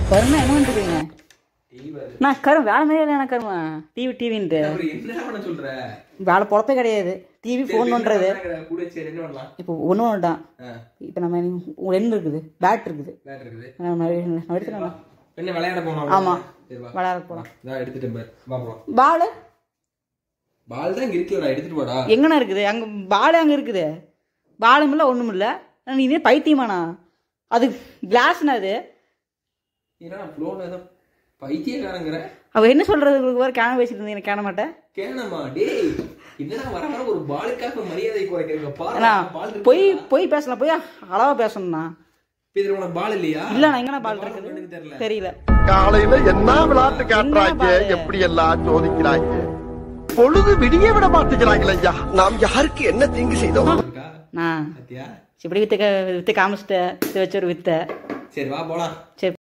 கருமா என்ன பண்ணிருக்கீங்க? நான் கரும் வேலை மாதிரியே இல்லை. எனக்கு கருமா டிவின்ட்டு வேலை பொழப்பே கிடையாது. டிவி ஃபோன் பண்ணுறது இப்போ ஒன்று ஒன்றுதான். இப்போ நம்ம என்ன இருக்குது, பேட் இருக்குது. ஆமாம், விளையாட போகலாம். பால் பால் தான் இருக்கு, எடுத்துட்டு போடா. எங்கண்ணா இருக்குது? அங்கே பால் அங்கே இருக்குது. பாலும் இல்லை ஒன்றும் இல்லை. நீ இதே பைத்தியமாண்ணா? அது கிளாஸ்ண்ணா. அது பைத்தியக்காரங்கிற அவ என்ன சொல்றது? உங்களுக்கு வேற கேன வச்சிட்டு இருந்தீங்க. கேன மாட்டேன் கேனமா டேய். என்னடா வர வர ஒரு பாலுக்காக மரியாதை குறைக்கிறீங்க. பால் போய் பேசலாம். போய் அளவா பேசணும்ண்ணா. இதுல உனக்கு பால் இல்லையா? இல்லண்ணா. எங்கண்ணா பால் இருக்குது தெரியல. காலையில என்ன விளையாட்டு காட்டுறாங்க, எப்படி எல்லாம் சோதிக்கிறாங்க. பொழுது விடிய விட மாட்டேங்கிறாங்களே ஐயா. நாம் யாருக்கு என்ன தீங்கு செய்தோம்? இப்படி வித்து காமிச்சிட்ட வச்சு ஒரு வித்த. சரி வா போலாம். சரி.